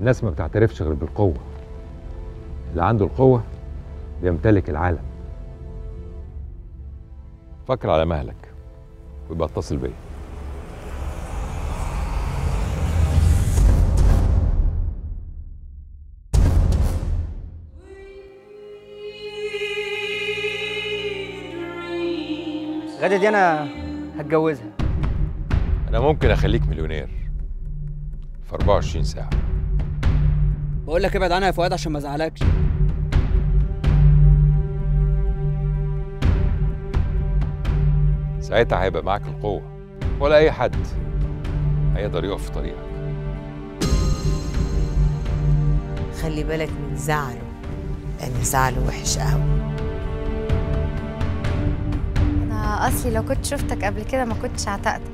الناس ما بتعترفش غير بالقوة. اللي عنده القوة بيمتلك العالم. فكر على مهلك ويبقى اتصل بيا. غدا دي انا هتجوزها. انا ممكن اخليك مليونير في 24 ساعة. بقول لك ابعد عنها يا فؤاد عشان ما ازعلكش. ساعتها هيبقى معاك القوة ولا أي حد هيقدر يقف في طريقك. خلي بالك من زعله، لأن زعله وحش قوي. أنا أصلي لو كنت شفتك قبل كده ما كنتش عتقتك.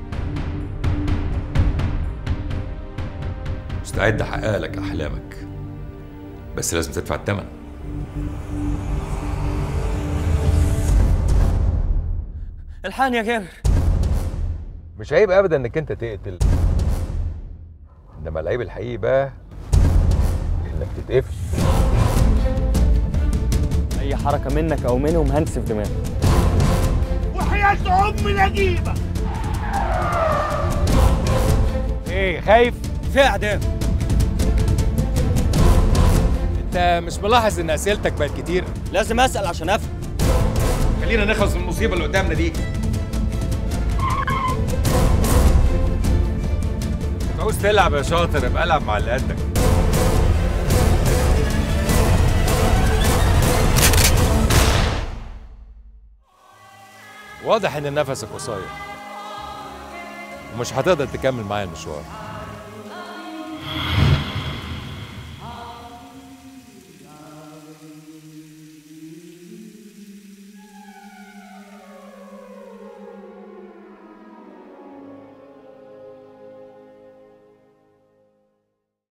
مستعد أحقق لك أحلامك، بس لازم تدفع الثمن. الحقني يا جابر. مش عيب ابدا انك انت تقتل، انما العيب الحقيقي بقى انك تتقفل. اي حركه منك او منهم هنسف دماغك. وحياة ام نجيبه. ايه خايف؟ في اعدام. انت مش ملاحظ ان اسئلتك بقت كتير؟ لازم اسال عشان افهم. خلينا نخلص من المصيبه اللي قدامنا دي. عاوز تلعب يا شاطر ابقى العب مع اللي قدك. واضح ان نفسك قصير ومش هتقدر تكمل معايا المشوار.